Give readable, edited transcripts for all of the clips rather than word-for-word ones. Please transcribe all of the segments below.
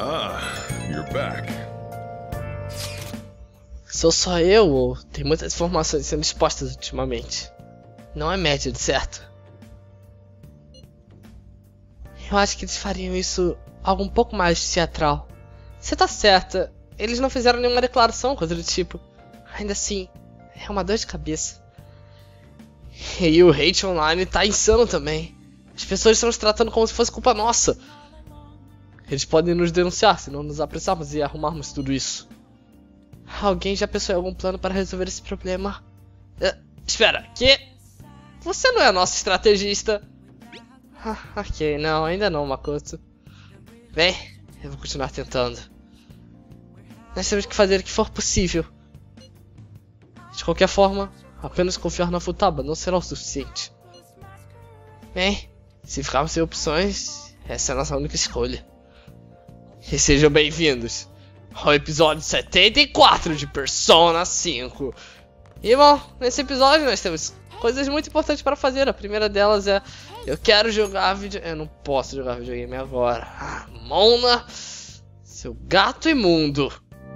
Ah, you're back. Sou só eu ou tem muitas informações sendo expostas ultimamente? Não é médio, certo? Eu acho que eles fariam isso algo um pouco mais teatral. Você tá certa, eles não fizeram nenhuma declaração, coisa do tipo. Ainda assim, é uma dor de cabeça. E o hate online tá insano também. As pessoas estão nos tratando como se fosse culpa nossa. Eles podem nos denunciar se não nos apressarmos e arrumarmos tudo isso. Alguém já pensou em algum plano para resolver esse problema? Espera, que? Você não é nosso estrategista? Ok, não, ainda não, Makoto. Bem, eu vou continuar tentando. Nós temos que fazer o que for possível. De qualquer forma, apenas confiar na Futaba não será o suficiente. Bem, se ficarmos sem opções, essa é a nossa única escolha. E sejam bem-vindos ao episódio 74 de Persona 5. E bom, nesse episódio nós temos coisas muito importantes para fazer. A primeira delas é: eu quero jogar eu não posso jogar videogame agora. Mona, seu gato imundo.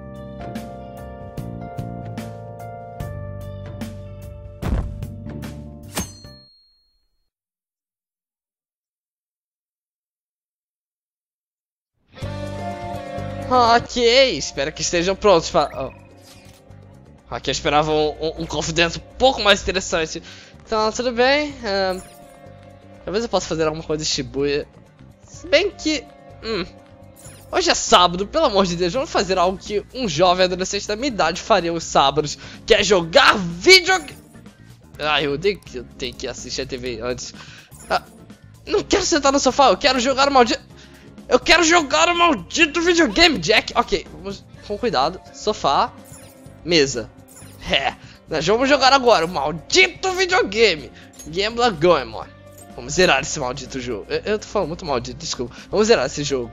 Ok, espero que estejam prontos para... Ok, eu esperava um confidente um pouco mais interessante. Então, tudo bem. Talvez eu possa fazer alguma coisa de Shibuya. Se bem que... hoje é sábado, pelo amor de Deus, vamos fazer algo que um jovem adolescente da minha idade faria os sábados. Que é jogar videogame. Eu odeio que eu tenho que assistir a TV antes. Não quero sentar no sofá, eu quero jogar o maldito... Eu quero jogar o maldito videogame, Jack. Ok, vamos com cuidado. Sofá. Mesa. Nós vamos jogar agora o maldito videogame. Gambler Goemon. Vamos zerar esse maldito jogo. Eu tô falando muito maldito, desculpa. Vamos zerar esse jogo.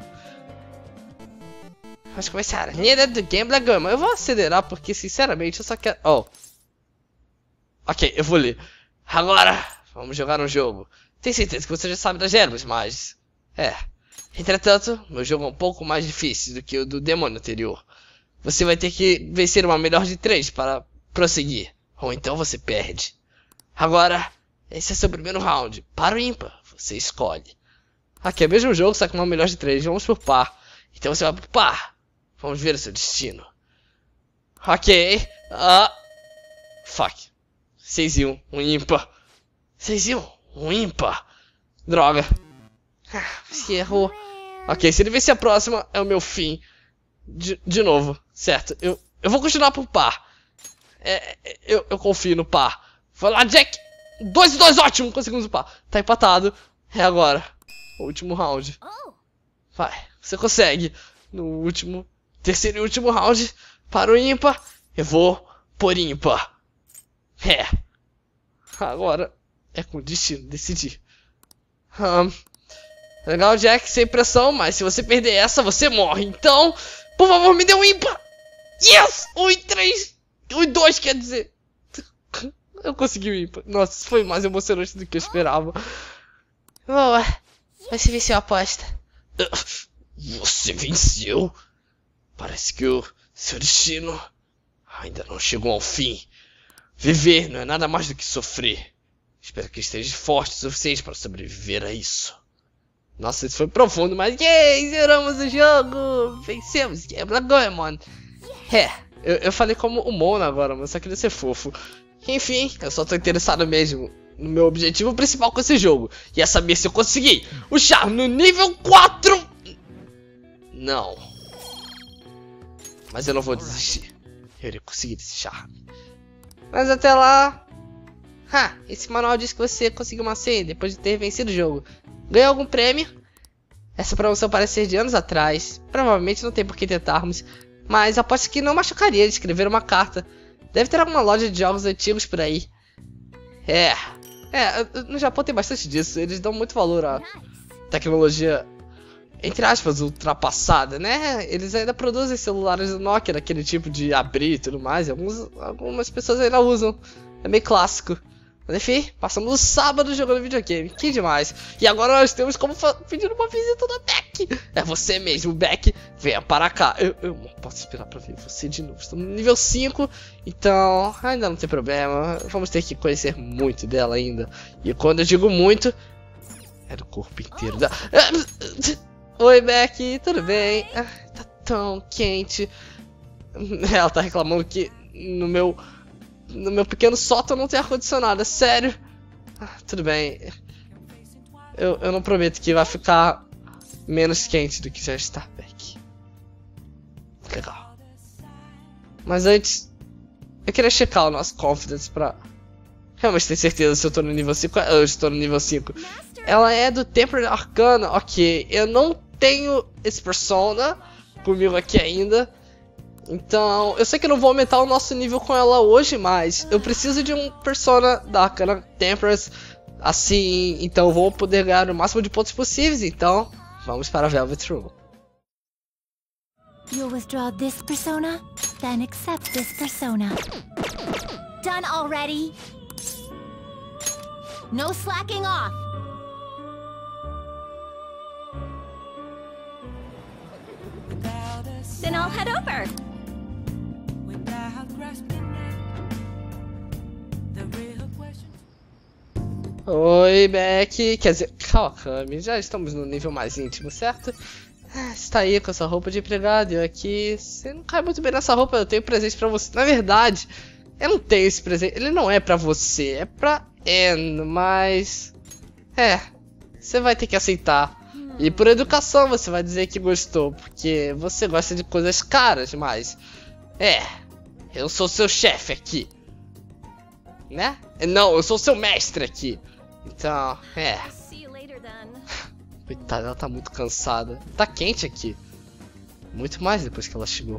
Vamos começar a linha do Gambler Goemon. Eu vou acelerar porque, sinceramente, eu só quero... Ok, eu vou ler. Agora, vamos jogar um jogo. Tenho certeza que você já sabe das regras, mas... Entretanto, meu jogo é um pouco mais difícil do que o do demônio anterior. Você vai ter que vencer uma melhor de 3 para prosseguir, ou então você perde. Agora, esse é seu primeiro round. Par ou ímpar, você escolhe. Aqui é o mesmo jogo, só que uma melhor de 3. Vamos por par. Então você vai pro par. Vamos ver o seu destino. Ok. Fuck. 6 e 1, um ímpar. 6 e 1, um ímpar. Droga. Você errou. Ok, se ele vencer a próxima, é o meu fim. De novo, certo. Eu vou continuar por par. Eu confio no par. Vai lá, Jack. 2 e 2, ótimo. Conseguimos o par. Tá empatado. É agora. O último round. Vai, você consegue. No último, terceiro e último round. Para o ímpar. Eu vou por ímpar. Agora é com o destino decidir. Legal, Jack, sem pressão, mas se você perder essa, você morre. Então, por favor, me dê um ímpar. Yes! 1 e 3. 1 e 2, quer dizer. Eu consegui o ímpar. Nossa, isso foi mais emocionante do que eu esperava. Boa. Você venceu a aposta. Você venceu? Parece que o seu destino ainda não chegou ao fim. Viver não é nada mais do que sofrer. Espero que esteja forte o suficiente para sobreviver a isso. Nossa, isso foi profundo, mas yay, zeramos o jogo! Vencemos, Gambler Goemon! Eu falei como o Mona agora, mas só queria ser fofo. Enfim, eu só tô interessado mesmo no meu objetivo principal com esse jogo. E é saber se eu consegui o charme no nível 4! Não. Mas eu não vou desistir. Eu irei conseguir esse charme. Mas até lá... esse manual diz que você conseguiu uma senha depois de ter vencido o jogo. Ganhou algum prêmio? Essa promoção parece ser de anos atrás. Provavelmente não tem por que tentarmos. Mas aposto que não machucaria de escrever uma carta. Deve ter alguma loja de jogos antigos por aí. No Japão tem bastante disso. Eles dão muito valor à tecnologia, entre aspas, ultrapassada, né? Eles ainda produzem celulares do Nokia, daquele tipo de abrir e tudo mais. Algumas pessoas ainda usam. É meio clássico. Mas enfim, passamos o sábado jogando videogame, que demais. E agora nós temos como pedir uma visita da Beck. É você mesmo, Beck, venha para cá. Eu não posso esperar pra ver você de novo. Estamos no nível 5, então ainda não tem problema. Vamos ter que conhecer muito dela ainda. E quando eu digo muito, é do corpo inteiro da... Oi, Beck, tudo bem? Tá tão quente. Ela tá reclamando que no meu pequeno sótão não tem ar-condicionado, é sério. Tudo bem. Eu não prometo que vai ficar menos quente do que já está, Beck. Legal. Mas antes, eu queria checar o nosso confidence pra realmente ter certeza se eu tô no nível 5. Eu estou no nível 5. Ela é do Tempered Arcana, ok. Eu não tenho esse persona comigo aqui ainda. Então, eu sei que eu não vou aumentar o nosso nível com ela hoje, mas eu preciso de um persona da Arcana Temperance, assim, então eu vou poder ganhar o máximo de pontos possíveis, então vamos para a Velvet Room. You'll withdraw this persona, then accept this persona. Done already? No slacking off. Then I'll head over. Oi, Beck. Quer dizer, Kawakami, já estamos no nível mais íntimo, certo? Está aí com essa roupa de empregado e eu aqui. Você não cai muito bem nessa roupa, eu tenho presente pra você. Na verdade, eu não tenho esse presente. Ele não é pra você, é pra Anne, mas... você vai ter que aceitar. E por educação você vai dizer que gostou, porque você gosta de coisas caras, mas... eu sou seu chefe aqui. Né? Não, eu sou seu mestre aqui. Então, Coitada, ela tá muito cansada. Tá quente aqui. Muito mais depois que ela chegou.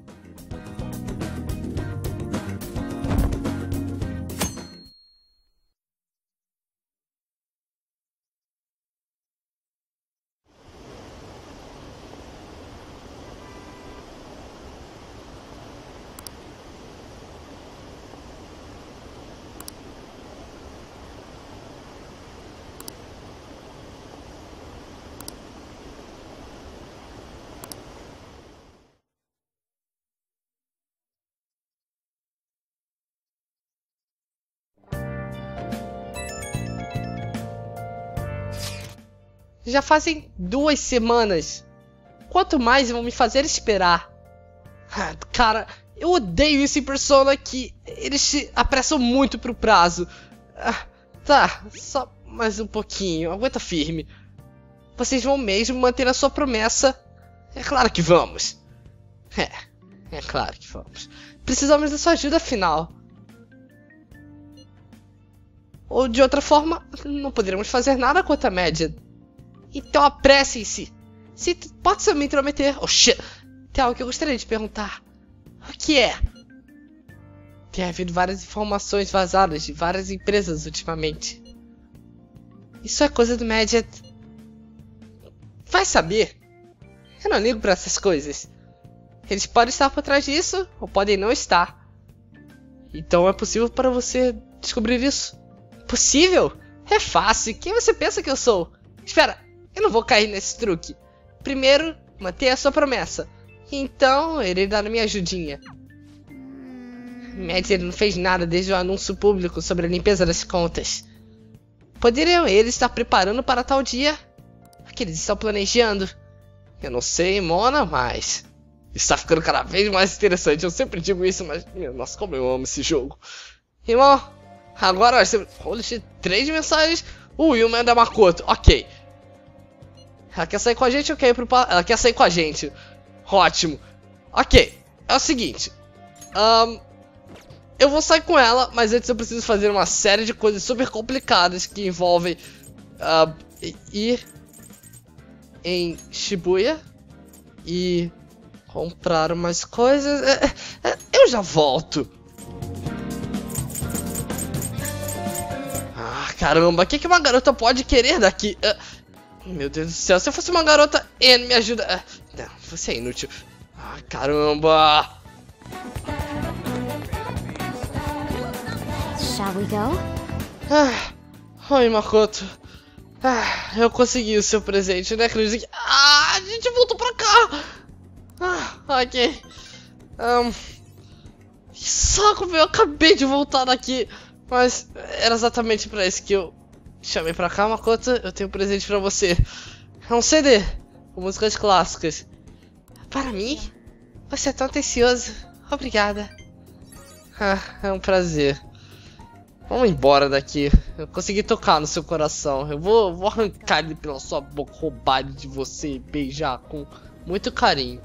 Já fazem 2 semanas. Quanto mais vão me fazer esperar? Cara, eu odeio esse Persona que eles se apressam muito pro prazo. Tá, só mais um pouquinho. Aguenta firme. Vocês vão mesmo manter a sua promessa? É claro que vamos. É claro que vamos. Precisamos da sua ajuda afinal. Ou de outra forma, não poderemos fazer nada quanto a média. Então apressem-se. Se pode se me intrometer. Oh shit. Tem algo que eu gostaria de perguntar. O que é? Tem havido várias informações vazadas de várias empresas ultimamente. Isso é coisa do Medjed. Vai saber. Eu não ligo pra essas coisas. Eles podem estar por trás disso ou podem não estar. Então é possível para você descobrir isso. Possível? É fácil. Quem você pensa que eu sou? Espera. Eu não vou cair nesse truque. Primeiro, mantenha a sua promessa. Então, ele dá minha ajudinha. Medjed não fez nada desde o anúncio público sobre a limpeza das contas. Poderiam eles estar preparando para tal dia? O que eles estão planejando? Eu não sei, Mona, mas... está ficando cada vez mais interessante. Eu sempre digo isso, mas... nossa, como eu amo esse jogo. Irmão, agora nós temos... Holy shit, 3 mensagens. E uma é da Makoto. Ok. Ela quer sair com a gente ou quer ir pro... Ela quer sair com a gente. Ótimo. Ok. É o seguinte. Eu vou sair com ela, mas antes eu preciso fazer uma série de coisas super complicadas que envolvem... ir em Shibuya e comprar umas coisas. Eu já volto. Caramba, o que uma garota pode querer daqui? Meu Deus do céu, se eu fosse uma garota, Anne, me ajuda. Não, você é inútil. Caramba. Shall we go? Oi, Makoto. Eu consegui o seu presente, né? Acredito que... a gente voltou pra cá. Ok. Que saco, eu acabei de voltar daqui. Mas era exatamente pra isso que eu chamei pra cá, Makoto. Eu tenho um presente pra você. É um CD com músicas clássicas. Para mim? Você é tão atencioso. Obrigada. É um prazer. Vamos embora daqui. Eu consegui tocar no seu coração. Eu vou arrancar ele pela sua boca, roubar ele de você e beijar com muito carinho.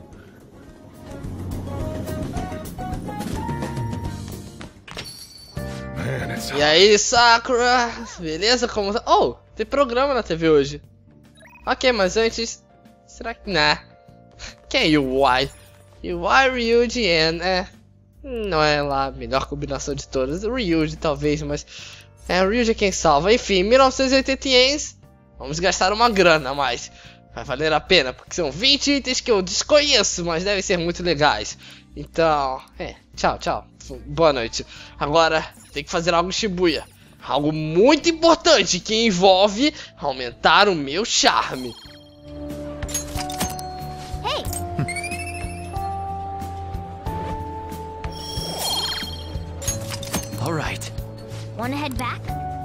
E aí, Sakura? Beleza? Como... Oh, tem programa na TV hoje. Ok, mas antes... Será que... Nah. Quem é Yui? Yui, Ryuji e não é lá a melhor combinação de todas. Ryuji talvez, mas... Ryuji é quem salva. Enfim, 1980 ienes. Vamos gastar uma grana, mas... vai valer a pena, porque são 20 itens que eu desconheço, mas devem ser muito legais. Então... tchau. Boa noite. Agora, tem que fazer algo em Shibuya. Algo muito importante que envolve aumentar o meu charme. Hey! All right. Wanna head back?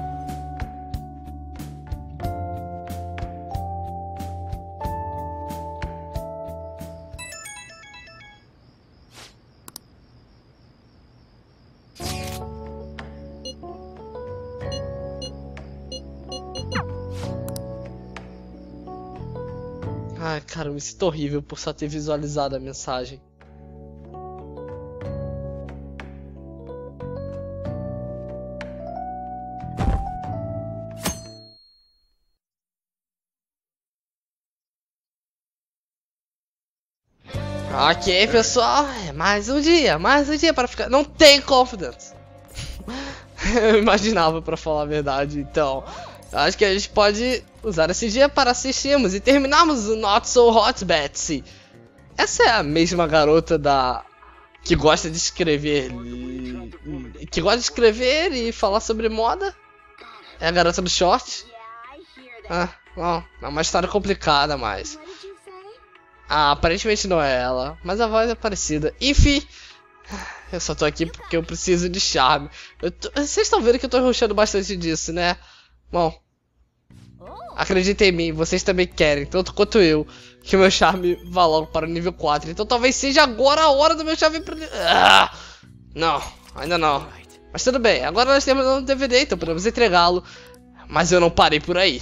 Ai, cara, eu me sinto horrível por só ter visualizado a mensagem. Ok, pessoal, mais um dia para ficar... Não tem confidence. Eu imaginava, pra falar a verdade, então... acho que a gente pode usar esse dia para assistirmos e terminarmos o Not So Hot Betsy. Essa é a mesma garota que gosta de escrever... que gosta de escrever e falar sobre moda? É a garota do short? Bom, é uma história complicada, mas... aparentemente não é ela, mas a voz é parecida. Enfim, eu só tô aqui porque eu preciso de charme. Vocês estão vendo que eu tô rushando bastante disso, né? Bom, acreditem em mim, vocês também querem, tanto quanto eu, que o meu charme vá logo para o nível 4. Então talvez seja agora a hora do meu charme para... não, ainda não. Mas tudo bem, agora nós temos um DVD, então podemos entregá-lo. Mas eu não parei por aí.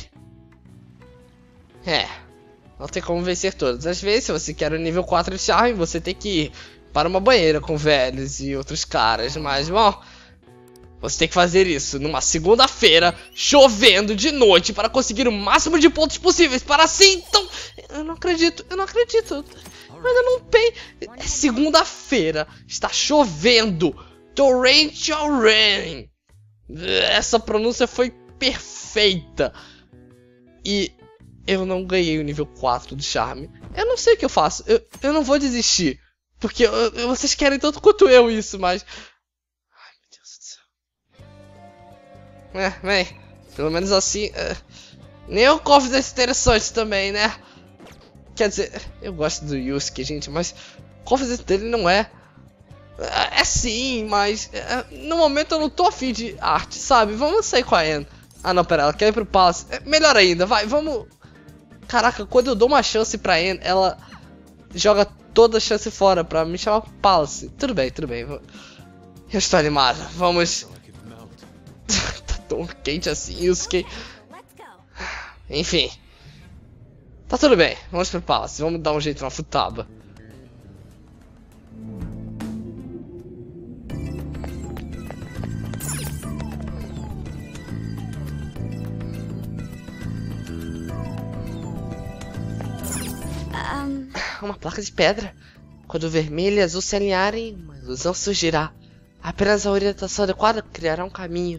Não tem como vencer todas. Às vezes, se você quer o nível 4 de charme, você tem que ir para uma banheira com velhos e outros caras. Mas, bom, você tem que fazer isso numa segunda-feira, chovendo de noite, para conseguir o máximo de pontos possíveis. Para assim, então... Eu não acredito. Eu ainda não tenho... É segunda-feira, está chovendo. Torrential Rain. Essa pronúncia foi perfeita. E... eu não ganhei o nível 4 de charme. Eu não sei o que eu faço. Eu não vou desistir. Porque vocês querem tanto quanto eu isso, mas... ai, meu Deus do céu. Bem, pelo menos assim... nem o Confidence interessante também, né? Quer dizer, eu gosto do Yusuke, gente, mas... o Confidence dele não é... é sim, mas... no momento eu não tô afim de arte, sabe? Vamos sair com a Anne. Não, pera, ela quer ir pro Palace. Melhor ainda, vai, vamos... Caraca, quando eu dou uma chance pra Anne, ela joga toda a chance fora pra me chamar pro Palace. Tudo bem. Eu estou animado. Vamos... tá tão quente assim, Yusuke. Enfim. Tá tudo bem, vamos pro Palace. Vamos dar um jeito na Futaba. Uma placa de pedra. Quando o vermelho e azul se alinharem, uma ilusão surgirá. Apenas a orientação adequada criará um caminho.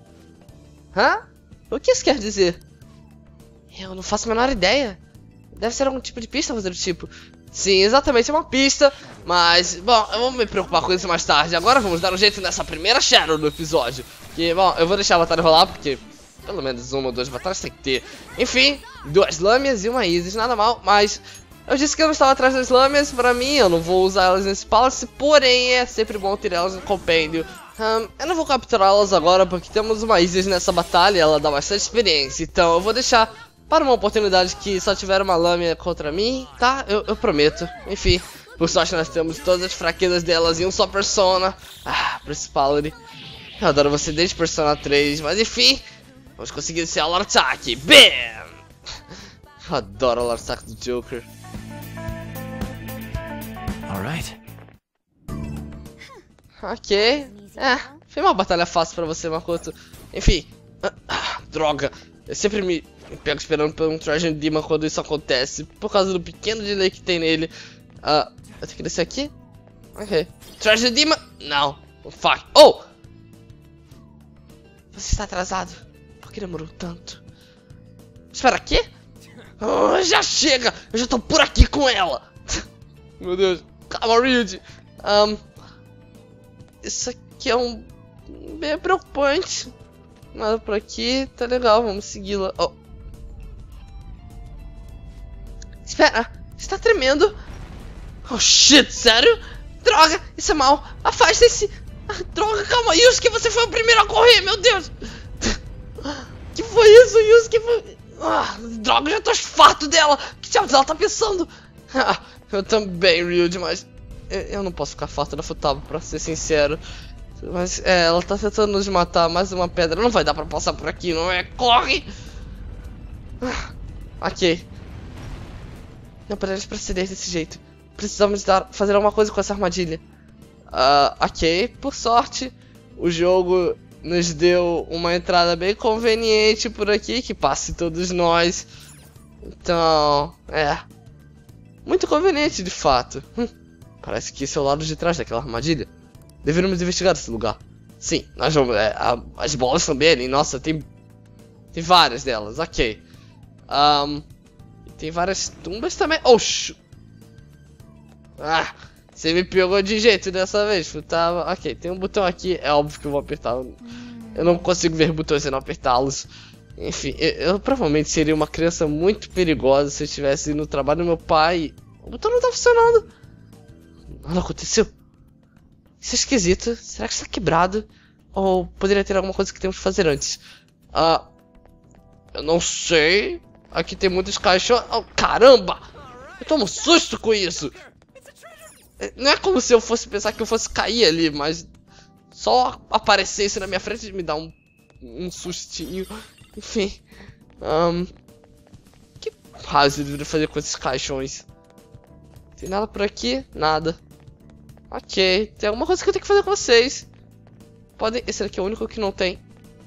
O que isso quer dizer? Eu não faço a menor ideia. Deve ser algum tipo de pista, fazer do tipo. Sim, exatamente, é uma pista. Mas, bom, eu vou me preocupar com isso mais tarde. Agora vamos dar um jeito nessa primeira Shadow do episódio. Que, bom, eu vou deixar a batalha rolar porque pelo menos uma ou duas batalhas tem que ter. Enfim, 2 lâmias e uma Isis, nada mal, mas eu disse que eu não estava atrás das lâmias. Pra mim, eu não vou usar elas nesse palace, porém é sempre bom ter elas no compêndio. Eu não vou capturá-las agora porque temos uma Isis nessa batalha, ela dá bastante experiência. Então eu vou deixar para uma oportunidade que só tiver uma lâmina contra mim, tá? Eu prometo. Enfim, por sorte nós temos todas as fraquezas delas em um só Persona. Principality. Eu adoro você desde Persona 3, mas enfim, vamos conseguir esse All Attack. BAM! Eu adoro o All Attack do Joker. Alright. Ok. Foi uma batalha fácil pra você, Makoto. Enfim. Droga. Eu sempre me pego esperando por um Treasure Demon quando isso acontece. Por causa do pequeno delay que tem nele. Eu tenho que descer aqui? Ok. Treasure Demon? Não. Fuck. Oh! Você está atrasado. Por que demorou tanto? Espera, aqui? Já chega! Eu já tô por aqui com ela! Meu Deus. Calma, Ryuji. Isso aqui é bem preocupante. Nada por aqui. Tá legal, vamos segui-la. Oh. Espera, está tremendo. Oh shit, sério? Droga, isso é mal. Afastem-se. Droga, calma, Yusuke, você foi o primeiro a correr, meu Deus. Que foi isso, Yusuke? Droga, eu já tô farto dela. Que diabos ela tá pensando? Eu também, Ryuji, mas eu não posso ficar farto da Futaba, pra ser sincero. Mas ela tá tentando nos matar. Mais uma pedra, não vai dar pra passar por aqui, não é? Corre! Ok. Não podemos proceder desse jeito. Precisamos fazer alguma coisa com essa armadilha. Ok, por sorte o jogo nos deu uma entrada bem conveniente por aqui, que passe todos nós. Então, muito conveniente de fato. Parece que esse é o lado de trás daquela armadilha. Deveríamos investigar esse lugar. Sim, nós vamos. As bolas também ali, nossa, tem várias delas, ok. Tem várias tumbas também. Oxi! Você me pegou de jeito dessa vez. Ok, tem um botão aqui, é óbvio que eu vou apertar. Eu não consigo ver botões sem não apertá-los. Enfim, eu provavelmente seria uma criança muito perigosa se eu estivesse no trabalho do meu pai. O botão não tá funcionando. Nada aconteceu. Isso é esquisito. Será que está quebrado? Ou poderia ter alguma coisa que temos que fazer antes? Eu não sei. Aqui tem muitos caixões. Oh, caramba! Eu tomo susto com isso. Não é como se eu fosse pensar que eu fosse cair ali, mas só aparecer isso na minha frente e me dá um sustinho. Enfim. Que raio eu deveria fazer com esses caixões? Tem nada por aqui? Nada. Ok, tem alguma coisa que eu tenho que fazer com vocês. Esse daqui é o único que não tem.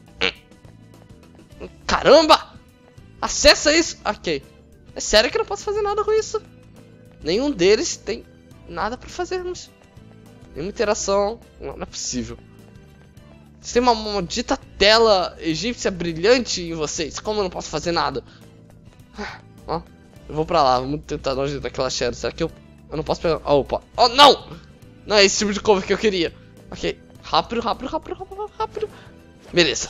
Caramba! Acessa isso! Ok. É sério que eu não posso fazer nada com isso? Nenhum deles tem nada pra fazermos. Nenhuma interação. Não é possível. Vocês têm uma maldita tela egípcia brilhante em vocês. Como eu não posso fazer nada? Eu vou pra lá. Vamos tentar longe daquela Shadow. Será que eu não posso pegar? Opa. Oh, não! Não é esse tipo de cover que eu queria. Ok. Rápido. Beleza.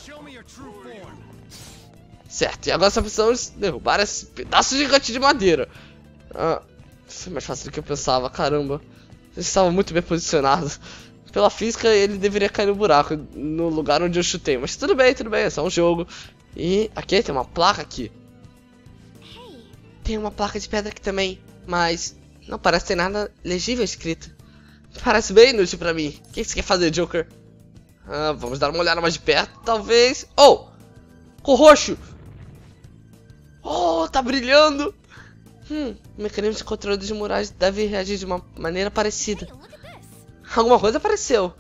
Certo. E agora só precisamos derrubar esse pedaço gigante de madeira. Foi mais fácil do que eu pensava. Caramba. Ele estava muito bem posicionado. Pela física, ele deveria cair no buraco. No lugar onde eu chutei. Mas tudo bem. É só um jogo. E aqui tem uma placa aqui. Tem uma placa de pedra aqui também. Mas não parece ter nada legível escrito. Parece bem inútil pra mim. O que você quer fazer, Joker? Vamos dar uma olhada mais de perto, talvez. Oh! Com roxo! Oh, tá brilhando! O mecanismo de controle dos murais deve reagir de uma maneira parecida. Alguma coisa apareceu.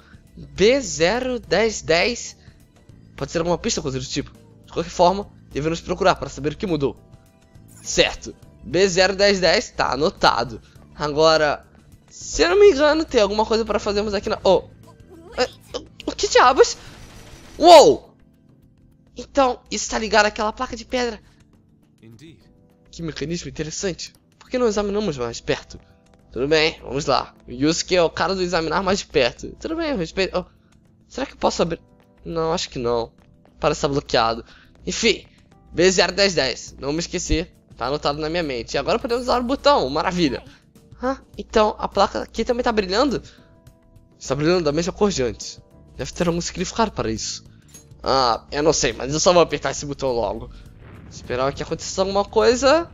B01010. Pode ser alguma pista, coisa do tipo. De qualquer forma, devemos procurar para saber o que mudou. Certo. B01010 tá anotado. Agora, se eu não me engano, tem alguma coisa para fazermos aqui na... Oh! O que diabos? Uou! Então, isso tá ligado àquela placa de pedra. Que mecanismo interessante. Por que não examinamos mais perto? Tudo bem, vamos lá. O Yusuke é o cara do examinar mais de perto. Tudo bem, eu respeito. Oh, será que eu posso abrir? Não, acho que não. Parece estar bloqueado. Enfim, B01010. Não me esqueci. Tá anotado na minha mente. E agora podemos usar o botão. Maravilha. Ah, então a placa aqui também tá brilhando? Está brilhando da mesma cor de antes. Deve ter algum significado para isso. Ah, eu não sei, mas eu só vou apertar esse botão logo. Esperar que aconteça alguma coisa.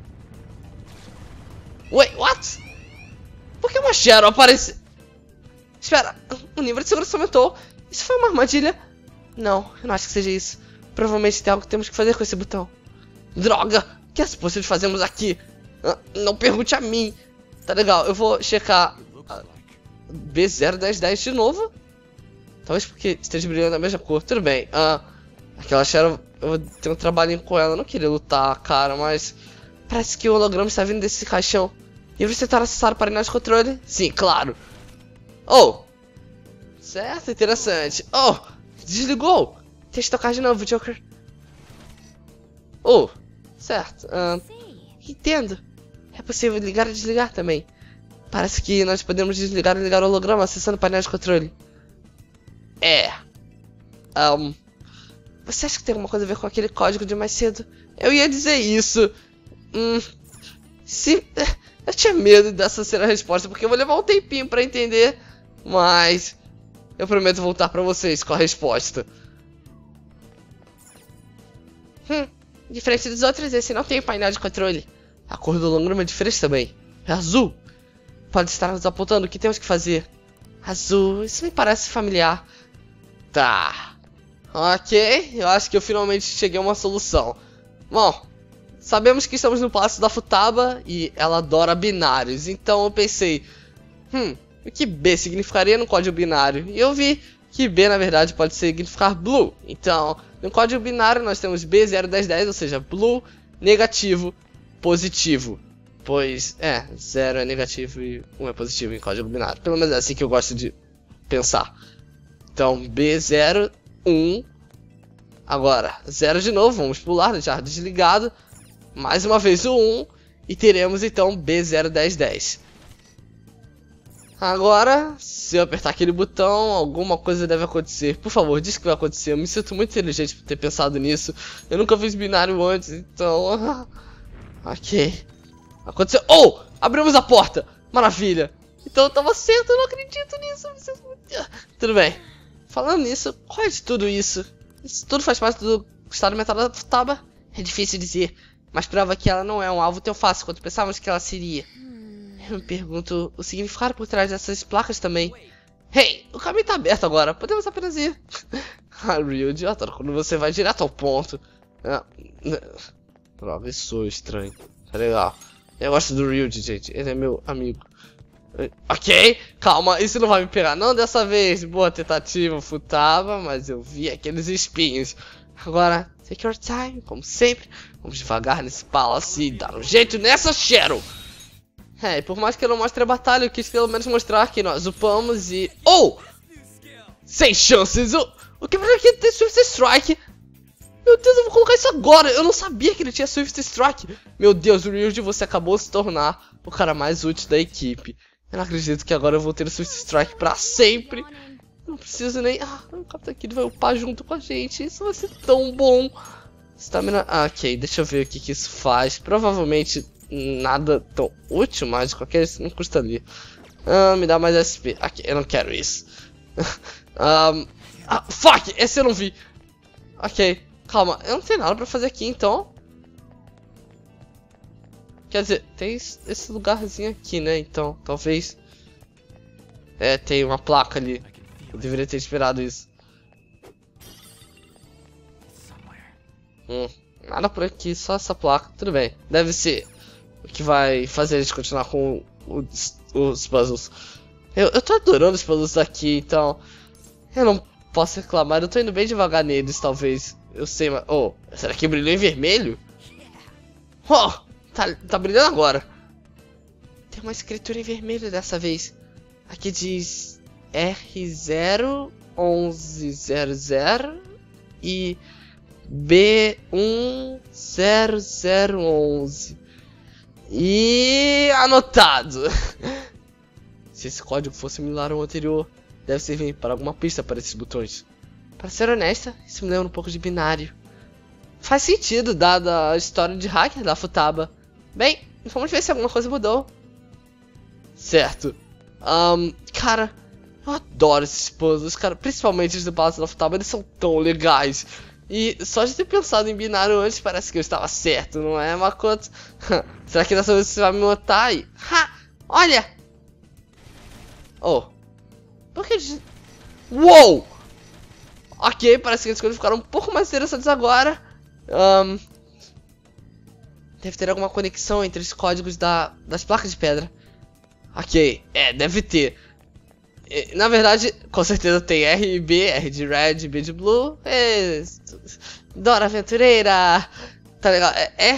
Wait, what? Por que uma Shadow aparece? Espera, o nível de segurança aumentou. Isso foi uma armadilha? Não, eu não acho que seja isso. Provavelmente tem algo que temos que fazer com esse botão. Droga, o que é possível fazermos aqui? Não pergunte a mim. Tá legal, eu vou checar B01010 de novo. Talvez porque esteja brilhando da mesma cor. Tudo bem, aquela Shadow, eu vou ter um trabalhinho com ela. Eu não queria lutar, cara, mas parece que o holograma está vindo desse caixão. E você está acessado para painel de controle? Sim, claro. Oh, certo, interessante. Oh, desligou. Deixa eu tocar de novo, Joker. Oh, certo. Entendo. É possível ligar e desligar também. Parece que nós podemos desligar e ligar o holograma acessando o painel de controle. Você acha que tem alguma coisa a ver com aquele código de mais cedo? Eu ia dizer isso. Eu tinha medo dessa ser a resposta, porque eu vou levar um tempinho pra entender. Mas eu prometo voltar pra vocês com a resposta. Diferente dos outros, esse não tem painel de controle. A cor do holograma é diferente também. É azul. Pode estar nos apontando o que temos que fazer. Azul, isso me parece familiar. Tá. Ok, eu acho que eu finalmente cheguei a uma solução. Bom, sabemos que estamos no Palácio da Futaba e ela adora binários. Então eu pensei, o que B significaria no código binário? E eu vi que B na verdade pode significar blue. Então, no código binário nós temos B01010, ou seja, blue, negativo, positivo. Pois, 0 é negativo e 1 é positivo em código binário. Pelo menos é assim que eu gosto de pensar. Então, B0, 1. Agora, 0 de novo, vamos pular, deixar desligado. Mais uma vez o 1. E teremos então B01010. Agora, se eu apertar aquele botão, alguma coisa deve acontecer. Por favor, diz que vai acontecer. Eu me sinto muito inteligente por ter pensado nisso. Eu nunca fiz binário antes, então... Ok. Aconteceu. Oh! Abrimos a porta! Maravilha! Então eu tava certo, eu não acredito nisso. Tudo bem. Falando nisso, qual é de tudo isso? Isso tudo faz parte do estado mental da Futaba? É difícil dizer, mas prova que ela não é um alvo tão fácil quanto pensávamos que ela seria. Eu me pergunto o significado por trás dessas placas também. Hey, o caminho tá aberto agora, podemos apenas ir. Ryuji, eu adoro quando você vai direto ao ponto. Droga, isso soa estranho. Tá legal. Eu gosto do Ryuji, gente, ele é meu amigo. Ok, calma, isso não vai me pegar não dessa vez. Boa tentativa, Futaba, mas eu vi aqueles espinhos. Agora, take your time, como sempre. Vamos devagar nesse palácio e dar um jeito nessa Shadow. E por mais que eu não mostre a batalha, eu quis pelo menos mostrar que nós upamos e... Oh! Sem chances! O que vai aqui ter Swift Strike? Meu Deus, eu vou colocar isso agora! Eu não sabia que ele tinha Swift Strike! Meu Deus, Ryuji, você acabou de se tornar o cara mais útil da equipe. Eu não acredito que agora eu vou ter o Swift Strike pra sempre. Não preciso nem... o Capitão Kid vai upar junto com a gente. Isso vai ser tão bom. Stamina... ok, deixa eu ver o que isso faz. Provavelmente nada tão útil, mas de qualquer jeito não custa ali. Me dá mais SP. Aqui, eu não quero isso. Fuck! Esse eu não vi. Ok, calma. Eu não tenho nada pra fazer aqui, então. Quer dizer, tem esse lugarzinho aqui, né? Então, talvez... tem uma placa ali. Eu deveria ter esperado isso. Nada por aqui, só essa placa. Tudo bem, deve ser o que vai fazer a gente continuar com os puzzles. Eu tô adorando os puzzles daqui, então... eu não posso reclamar, eu tô indo bem devagar neles, talvez. Eu sei, mas... oh, será que brilhou em vermelho? Oh! Tá brilhando agora. Tem uma escritura em vermelho dessa vez. Aqui diz R01100 e B10011. E anotado. Se esse código for similar ao anterior, deve servir para alguma pista para esses botões. Para ser honesta, isso me lembra um pouco de binário. Faz sentido, dada a história de hacker da Futaba. Bem, vamos ver se alguma coisa mudou. Certo. Cara, eu adoro esses puzzles, cara. Principalmente os do Palácio da Futaba, eles são tão legais. E só de ter pensado em binário antes, parece que eu estava certo, não é, Makoto? Será que dessa vez você vai me matar e... Ha! Olha! Oh. Por que... Uou! Ok, parece que as coisas ficaram um pouco mais interessantes agora. Deve ter alguma conexão entre os códigos das placas de pedra. Ok, deve ter. Na verdade, com certeza tem R e B, R de Red, B de Blue. Dora Aventureira! Tá legal, é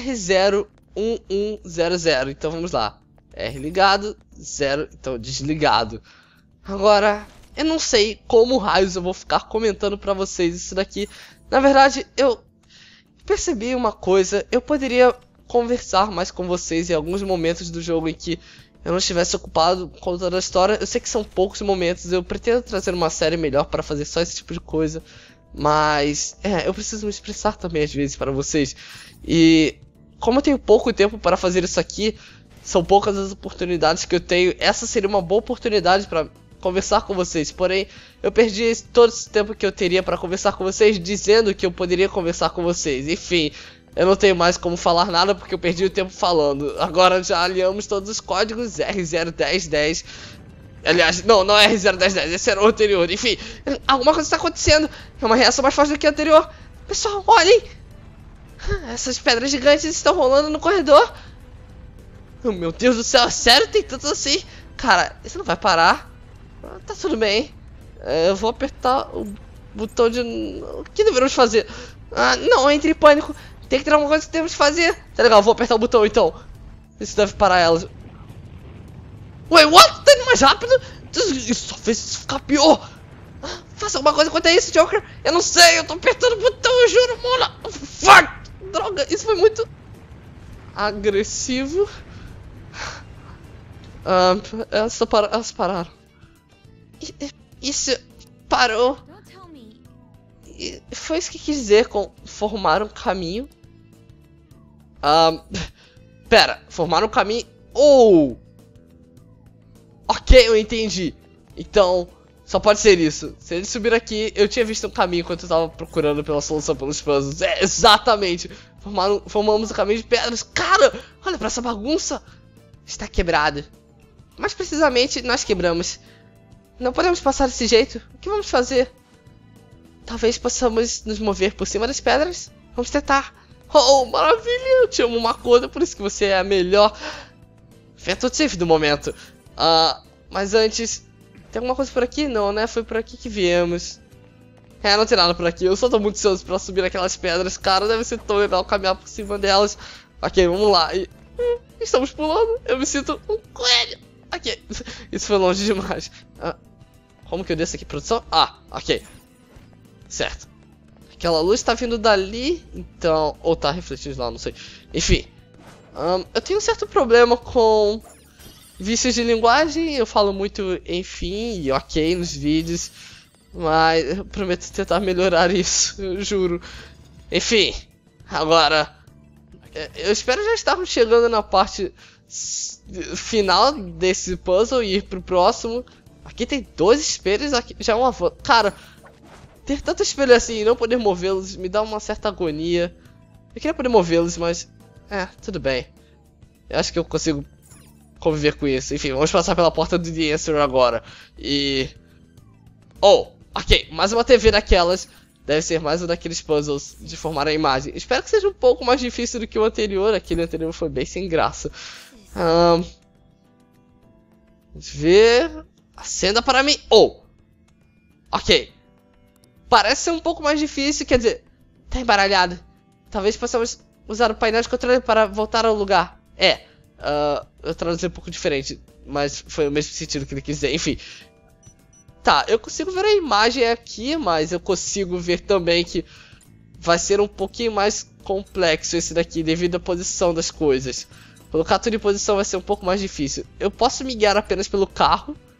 R01100. Então vamos lá. R ligado, 0, então desligado. Agora, eu não sei como raios eu vou ficar comentando pra vocês isso daqui. Na verdade, eu percebi uma coisa. Eu poderia conversar mais com vocês em alguns momentos do jogo em que eu não estivesse ocupado com toda a história. Eu sei que são poucos momentos, eu pretendo trazer uma série melhor para fazer só esse tipo de coisa. Mas, eu preciso me expressar também às vezes para vocês. E como eu tenho pouco tempo para fazer isso aqui, são poucas as oportunidades que eu tenho. Essa seria uma boa oportunidade para conversar com vocês. Porém, eu perdi todo esse tempo que eu teria para conversar com vocês, dizendo que eu poderia conversar com vocês. Enfim... Eu não tenho mais como falar nada porque eu perdi o tempo falando. Agora já alinhamos todos os códigos R01010. Aliás, não é R01010, esse era o anterior. Enfim, alguma coisa está acontecendo. É uma reação mais forte do que a anterior. Pessoal, olhem! Essas pedras gigantes estão rolando no corredor. Oh, meu Deus do céu, sério? Tem tantos assim? Cara, isso não vai parar. Tá tudo bem. Eu vou apertar o botão de... O que devemos fazer? Não, entre em pânico. Tem que ter alguma coisa que temos que fazer. Tá legal, vou apertar o botão então. Isso deve parar elas. Wait, what? Tá indo mais rápido? Isso só fez isso ficar pior. Faça alguma coisa quanto a isso, Joker. Eu não sei, eu tô apertando o botão, eu juro, mola. Fuck! Droga, isso foi muito agressivo. Elas pararam. Isso parou. E foi isso que quis dizer com formar um caminho. Pera, formar um caminho. Ok, eu entendi. Então, só pode ser isso. Se eles subiram aqui, eu tinha visto um caminho enquanto eu tava procurando pela solução pelos puzzles. Exatamente. Formamos um caminho de pedras. Cara, olha pra essa bagunça. Está quebrado. Mais precisamente, nós quebramos. Não podemos passar desse jeito. O que vamos fazer? Talvez possamos nos mover por cima das pedras. Vamos tentar. Oh, maravilha! Eu te amo, Makoto, por isso que você é a melhor Fentotif do momento. Mas antes, tem alguma coisa por aqui? Não, né? Foi por aqui que viemos. Não tem nada por aqui. Eu só tô muito ansioso pra subir aquelas pedras. Cara, deve ser tão legal caminhar por cima delas. Ok, vamos lá. Estamos pulando. Eu me sinto um coelho. Ok, isso foi longe demais. Como que eu desço aqui, produção? Ok. Certo. Aquela luz tá vindo dali, então... Ou tá refletindo lá, não sei. Enfim. Eu tenho um certo problema com vícios de linguagem. Eu falo muito enfim e ok nos vídeos. Mas eu prometo tentar melhorar isso, eu juro. Enfim. Agora... Eu espero já estarmos chegando na parte final desse puzzle e ir pro próximo. Aqui tem 2 espelhos, aqui já é uma... Cara... Ter tanto espelho assim e não poder movê-los me dá uma certa agonia. Eu queria poder movê-los, mas... tudo bem. Eu acho que eu consigo conviver com isso. Enfim, vamos passar pela porta do The Answer agora. Ok. Mais uma TV daquelas. Deve ser mais um daqueles puzzles de formar a imagem. Espero que seja um pouco mais difícil do que o anterior. Aquele anterior foi bem sem graça. Vamos ver... Acenda para mim. Ok. Parece ser um pouco mais difícil, quer dizer, tá embaralhado. Talvez possamos usar o painel de controle para voltar ao lugar. Eu traduzi um pouco diferente, mas foi o mesmo sentido que ele quis dizer, enfim. Tá, eu consigo ver a imagem aqui, mas eu consigo ver também que vai ser um pouquinho mais complexo esse daqui, devido à posição das coisas. Colocar tudo em posição vai ser um pouco mais difícil. Eu posso me guiar apenas pelo carro,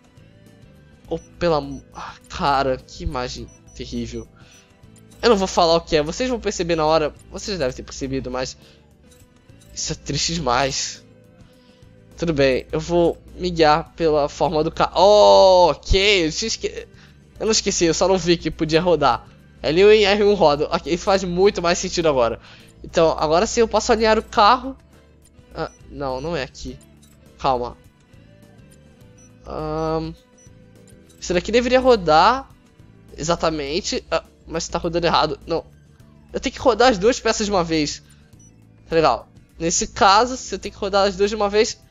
Ou pela... Ah, cara, que imagem terrível. Eu não vou falar o que é, vocês vão perceber na hora. Vocês devem ter percebido, mas... Isso é triste demais. Tudo bem, eu vou me guiar pela forma do carro. Oh, ok, eu não esqueci, eu só não vi que podia rodar. L1 e R1 roda. Ok, faz muito mais sentido agora. Então, agora sim eu posso alinhar o carro. Ah, não, não é aqui. Calma. Isso daqui deveria rodar. Exatamente. Mas tá rodando errado. Não. Eu tenho que rodar as duas peças de uma vez. Tá legal. Nesse caso, você tem que rodar as duas de uma vez.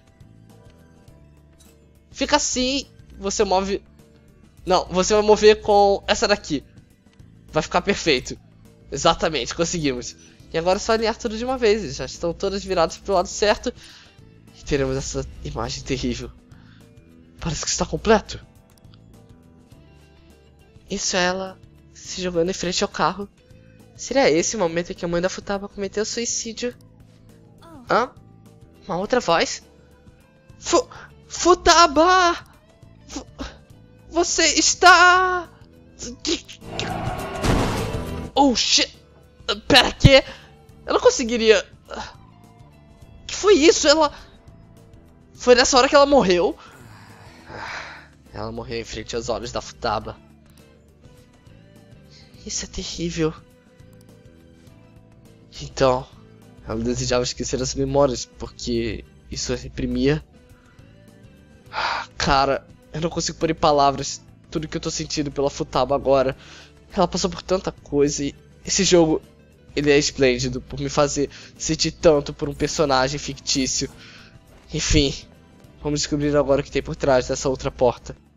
Fica assim. Você move... Não, você vai mover com essa daqui. Vai ficar perfeito. Exatamente, conseguimos. E agora é só alinhar tudo de uma vez. Já estão todas viradas pro lado certo. E teremos essa imagem terrível. Parece que está completo. Isso é ela se jogando em frente ao carro. Seria esse o momento em que a mãe da Futaba cometeu suicídio? Hã? Uma outra voz? Futaba! Você está... Oh shit! Pera, que? Eu não conseguiria... Que foi isso? Ela... Foi nessa hora que ela morreu? Ela morreu em frente aos olhos da Futaba. Isso é terrível. Então, ela desejava esquecer as memórias, porque isso a reprimia. Cara, eu não consigo pôr em palavras tudo que eu tô sentindo pela Futaba agora. Ela passou por tanta coisa e esse jogo, ele é esplêndido por me fazer sentir tanto por um personagem fictício. Enfim, vamos descobrir agora o que tem por trás dessa outra porta.